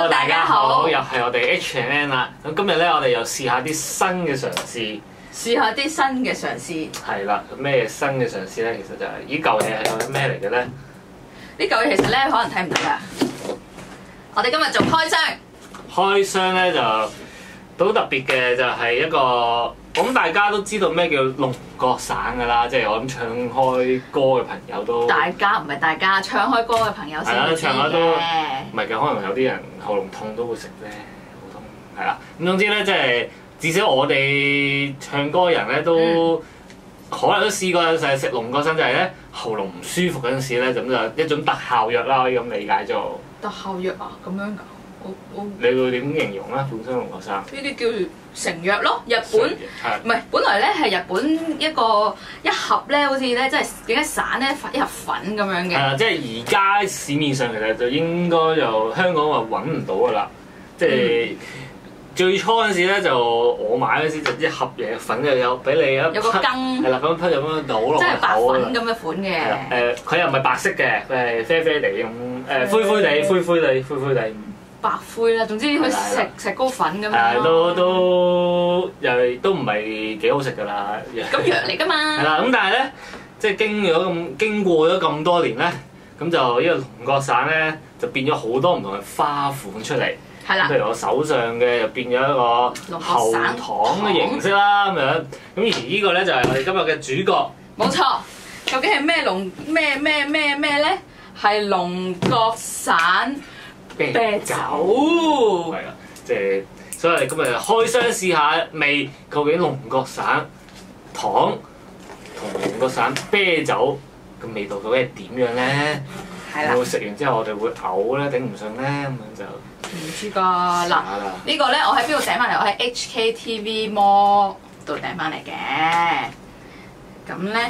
Hello， 大家好，又係我哋 H&N 啦。咁今日咧，我哋又試下啲新嘅嘗試。 試下啲新嘅嘗試。 係啦，咁咩新嘅嘗試咧？其實就係呢嚿嘢係有啲咩嚟嘅咧？ 呢嚿嘢其實咧可能睇唔到㗎。我哋今日做開箱。 開箱咧就好特別嘅，就係一個我諗大家都知道咩叫龍角散㗎啦，即係我諗唱開歌嘅朋友都。 大家唔係大家唱開歌嘅朋友先知唱開都嘅。 唔係嘅，可能有啲人喉嚨痛都會食咧，好痛係啦。咁總之咧，即係至少我哋唱歌嘅人咧都可能都試過有時食龍角散，就係咧喉嚨唔舒服嗰陣時咧，咁就一種特效藥啦，可以咁理解做。特效藥啊，咁樣㗎？你會點形容咧？本身龍角散呢啲叫成藥咯，日本唔係本來咧係日本一盒咧，好似咧即係幾多散咧，一盒粉咁樣嘅。 係啦，即係而家市面上其實就應該就香港話揾唔到㗎啦，即係。最初嗰陣時咧，就我買嗰陣時就一盒嘢粉就有俾你有個羹， 係啦，咁樣就咁樣倒落個口。 即係白粉咁嘅款嘅。 佢又唔係白色嘅，佢係啡啡地咁，灰灰地。 白灰啦，總之佢石膏粉咁樣。 都唔係幾好食㗎啦。 咁藥嚟㗎嘛。 係啦，咁但係咧，即係經過咗咁多年咧，咁就呢個龍角散咧就變咗好多唔同嘅花款出嚟。 係啦， 譬如我手上嘅又變咗一個喉糖嘅形式啦，咁樣。咁而呢個咧就係我哋今日嘅主角。 冇錯，究竟係咩咧？係龍角散啤酒。 係啦，即係所以我哋今日開箱試下味，究竟龍角散糖同龍角散啤酒嘅味道究竟係點樣咧？ 係啦， 會食完之後我哋會嘔咧，頂唔順咧，咁樣就。 唔知㗎，嗱呢個咧我喺邊度訂翻嚟？我喺 HKTV Mall 度訂翻嚟嘅。咁咧，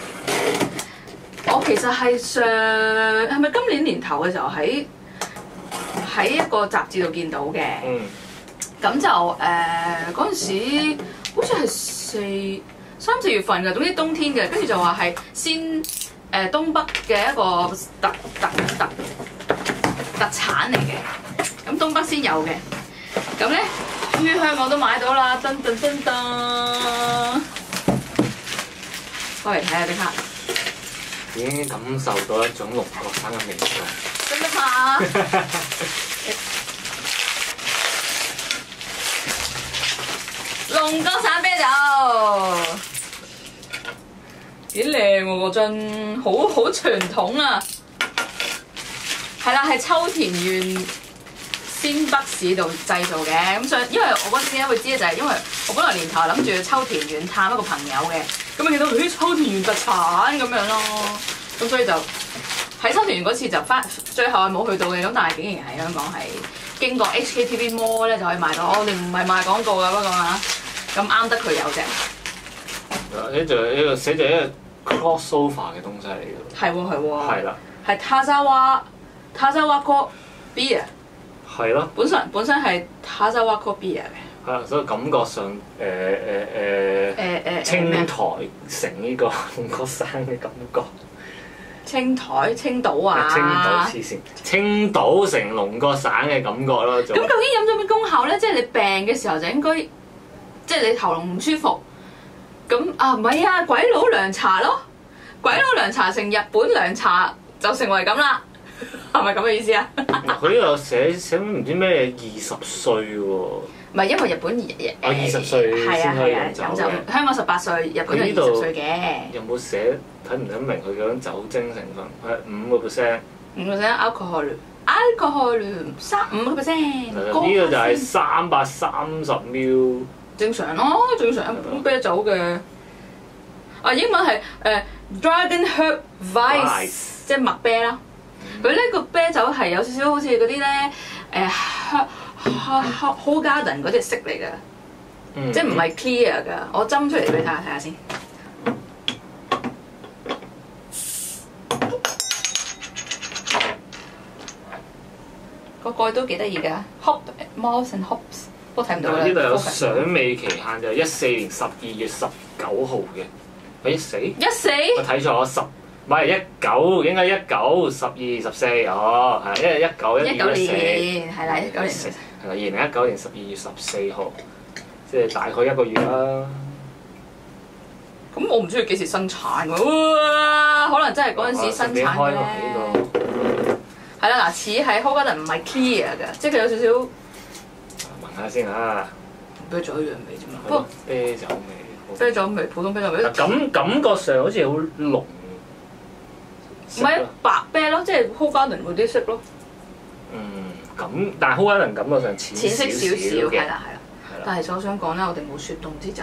我其實係咪今年年頭嘅時候喺一個雜誌度見到嘅。咁就嗰陣時好似係3、4月份嘅，總之冬天嘅，跟住就話係先東北嘅一個特產嚟嘅。咁東北先有嘅，咁咧於香港都買到啦，噔，開嚟睇下啲卡， 已經感受到一種龍角散嘅味道。 真的嗎？龍角散啤酒幾靚喎個樽，好傳統啊！係啦，係秋田縣仙北市度製造嘅，咁所以因為我嗰陣點解會知咧，就係因為我本來年頭諗住去秋田縣探一個朋友嘅，咁啊見到秋田縣特產咁樣咯，咁所以就喺秋田縣嗰次就最後係冇去到嘅，咁但係竟然喺香港係經過 HKTV Mall 咧就可以買到，我哋唔係賣廣告㗎，不過嚇咁啱得佢有啫。 呢就係一個寫住一個 crossover 嘅東西嚟嘅。係喎。係啦。 係Tazawako beer。係咯，本身係 Tazawako beer 嘅。 係啊，所以感覺上青台成呢個龍角散嘅感覺。 青島啊！ 青島黐線，青島成龍角散嘅感覺咯。咁究竟飲咗咩功效咧？即係你病嘅時候就應該，即係你喉嚨唔舒服。咁唔係啊，鬼佬涼茶咯，鬼佬涼茶成日本涼茶就成為咁啦。係咪咁嘅意思啊？ 佢呢度寫唔知咩20歲喎。 唔係因為日本 20歲先可以飲酒嘅。 香港18歲，日本就20歲嘅。 有冇寫睇唔睇明佢嗰種酒精成分？係5%。 5% alcohol 5%。 呢個就係330 ml。正常咯， 正常一杯啤酒嘅。英文係Dragon Heart Weiss， 即係麥啤啦。佢呢個啤酒係有少少好似嗰啲咧Hoegaarden 嗰隻色嚟㗎，即係唔係 clear 㗎。我斟出嚟俾你睇下先。個蓋都幾得意㗎 ，Hop Malts and Hops， 不過睇唔到啦。 呢度有賞味期限就係14年12月19號嘅。14？我睇錯咗唔係19，應該19、12、14哦，係因為19、 19年係啦，19年係啦，2019年12月14號，即係大概1個月啦。 咁我唔知佢幾時生產喎，哇！可能真係嗰陣時生產嘅咧。係啦，嗱，似係 Hoegaarden 唔係 clear 嘅，即係佢有少少。 聞下先嚇。 啤酒一樣味啫嘛。不過啤酒味。 啤酒味，普通啤酒味。 感覺上好似好濃。 唔係白啤咯，即係 Hoegaarden 嗰啲色咯。 咁但係 Hoegaarden感覺上淺色少少，係啦。 係啦。 但係其實我想講咧，我哋冇雪凍支酒。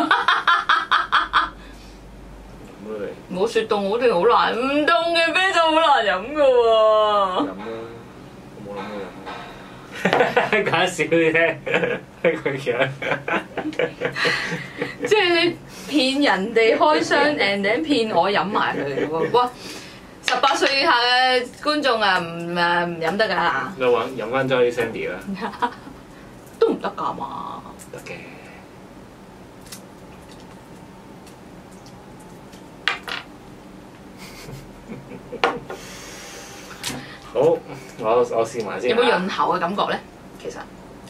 冇雪凍，我哋好難唔凍嘅啤酒好難飲噶喎。 飲啦，我冇諗過飲。搞笑啫，佢樣。 即係你騙人哋開箱，and then 騙我飲埋佢喎。哇！18歲以下嘅觀眾啊，唔飲得㗎。 你飲翻 Jolly Shandy 啦。 都唔得㗎嘛。 得嘅。好，我試埋先。 有冇潤喉嘅感覺咧？其實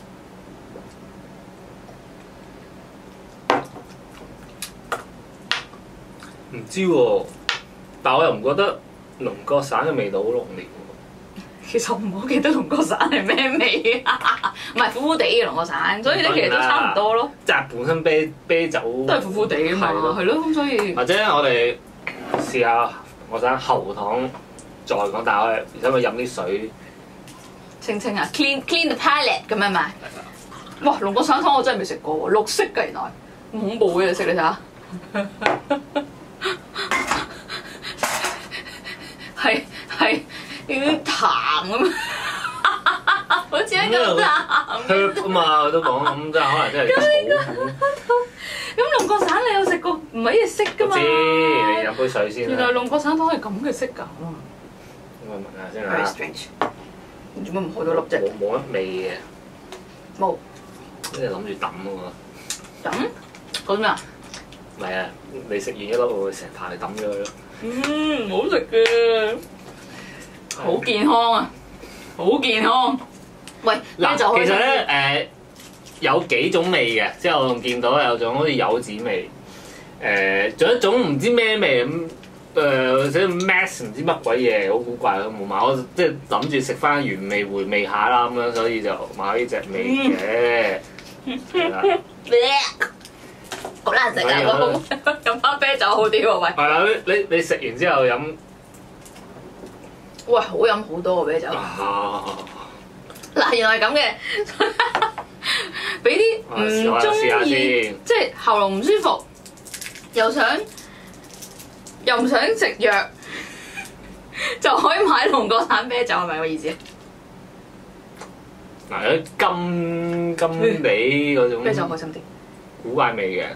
唔知喎，但我又唔覺得龍角散嘅味道好濃烈喎。 其實我唔好記得龍角散係咩味啊，唔係苦苦地嘅龍角散，所以咧其實都差唔多咯。 即係本身啤酒都係苦苦地嘅嘛，係咯，咁所以或者我哋試下龍角散喉糖再講，但係我哋想去飲啲水。 清啊 ，clean the palate 咁樣嘛。哇，龍角散湯我真係未食過喎，綠色㗎原來，咁恐怖嘅你食你睇下。係有啲淡咁，好似一個淡。 香啊嘛，我都講咁，真係可能真係草本。 咁龍角散你有食過唔係一隻色㗎嘛？ 知，你飲杯水先啦。 原來龍角散湯係咁嘅色㗎。 我聞下先 Very 啦。 strange。你做乜唔開到粒啫？ 冇乜味嘅。 冇。 即係諗住抌喎。 抌？講咩啊？ 唔係啊，你食完一粒我會成排抌咗佢咯。 好食嘅，好健康啊，好健康。喂， 嗱，其實咧有幾種味嘅，即係我仲見到有種好似柚子味，仲有一種唔知咩味咁，或者 max 唔知乜鬼嘢，好古怪，冇買。我即係諗住食翻原味回味下啦咁樣，所以就買呢隻味嘅。係啦。 好難食啊！飲翻啤酒好啲喎，喂。 係啦，你食完之後飲， 喂，好飲好多喎啤酒。嗱，原來係咁嘅，俾啲唔中意，即係喉嚨唔舒服，又唔想食藥，就可以買龍角散啤酒，係咪個意思？ 嗱，有啲金地嗰種啤酒開心啲， 古怪味嘅。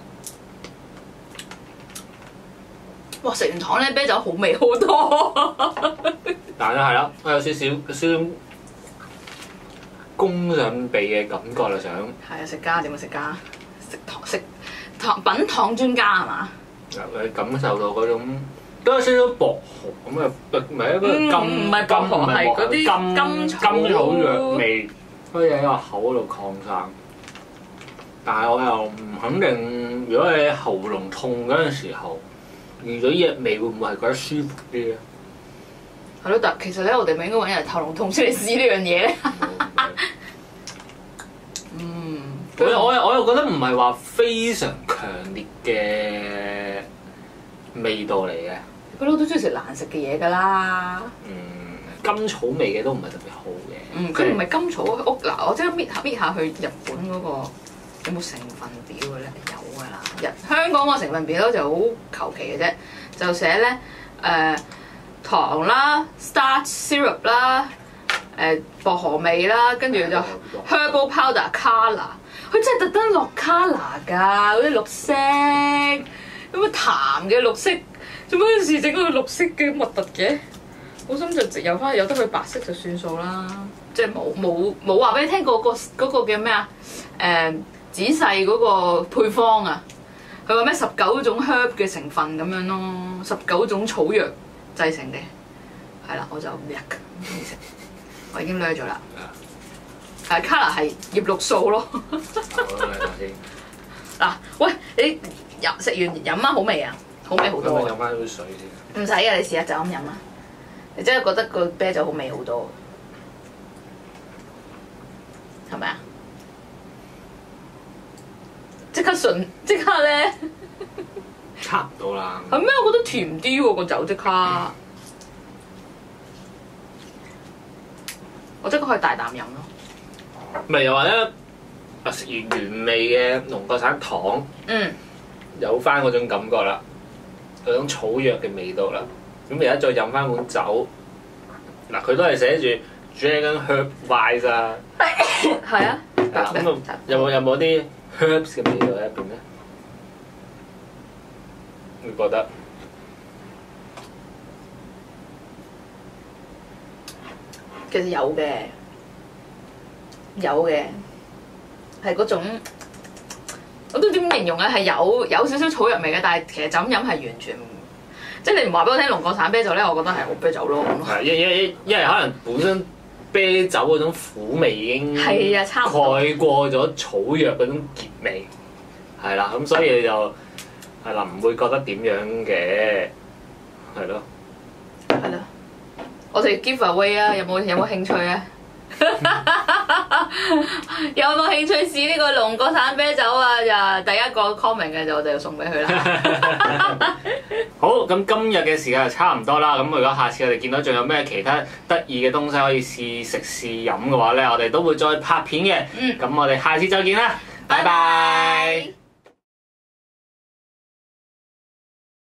哇！食完糖咧，啤酒好味好多。 但係啦，我有少少攻上鼻嘅感覺啦，想。 係啊，食家點啊食家？食糖品糖專家係嘛？ 你感受到嗰種都有少少薄荷咁啊，唔係一個唔係薄荷，係嗰啲甘草藥味，可以喺個口度擴散。但係我又唔肯定，如果你喉嚨痛嗰陣時候，遇到呢隻味會唔會係覺得舒服啲咧？ 係咯，但其實咧，我哋咪應該揾人喉嚨痛出嚟試呢樣嘢咧。我又覺得唔係話非常強烈嘅味道嚟嘅。 不嬲都中意食難食嘅嘢㗎啦。 甘草味嘅都唔係特別好嘅。 佢唔係甘草嗱，我即刻搣下去日本嗰個有冇成分表嘅咧？有㗎啦。香港個成分表就好求其嘅啫，就寫咧糖啦、starch syrup 啦、薄荷味啦，跟住就 herbal powder colour。佢真係特登落 colour 㗎，嗰啲綠色，咁樣淡嘅綠色，做乜事整嗰個綠色嘅核突嘅？好心就直由得佢白色就算數啦，即係冇話俾你聽嗰個叫咩啊？仔細嗰個配方啊，佢話咩19種 herb 嘅成分咁樣咯，19種草藥製成嘅，係啦，我就唔食，我已經掠咗啦。係 colour 係葉綠素咯。 好啦，先。 嗱，喂，你食完飲啊，好味啊，好味好多啊。 飲翻杯水先。 唔使嘅，你試下就咁飲啊！你真係覺得個啤酒好味好多，係咪啊？即刻咧， 差唔多啦。 係咩？我覺得甜啲喎個酒即刻，我即刻可以大啖飲咯。 咪又話咧，食完原味嘅龍角散糖，有翻嗰種感覺啦，嗰種草藥嘅味道啦。咁而家再飲翻碗酒，嗱佢都係寫住 Dragon Herb Wise 啊。 係啊。 咁啊，有冇啲 herbs 嘅味道喺入邊咧？你覺得？ 其實有嘅，係嗰種，我都點形容咧？係有少少草藥味嘅，但係其實就咁飲係完全，即係你唔話俾我聽龍角散啤酒咧，我覺得係好啤酒咯。 係，因為可能本身啤酒嗰種苦味已經係啊，差唔多蓋過咗草藥嗰種澀味，係啦，咁所以你就係啦，唔會覺得點樣嘅，係咯。 係咯，我哋 give away 啊！有冇興趣啊？有冇興趣試呢個龍角散啤酒啊？就第一個 comment 嘅就我哋就送俾佢啦。 好，咁今日嘅時間就差唔多啦。咁如果下次我哋見到仲有咩其他得意嘅東西可以試食試飲嘅話咧，我哋都會再拍片嘅。咁我哋下次再見啦，拜拜。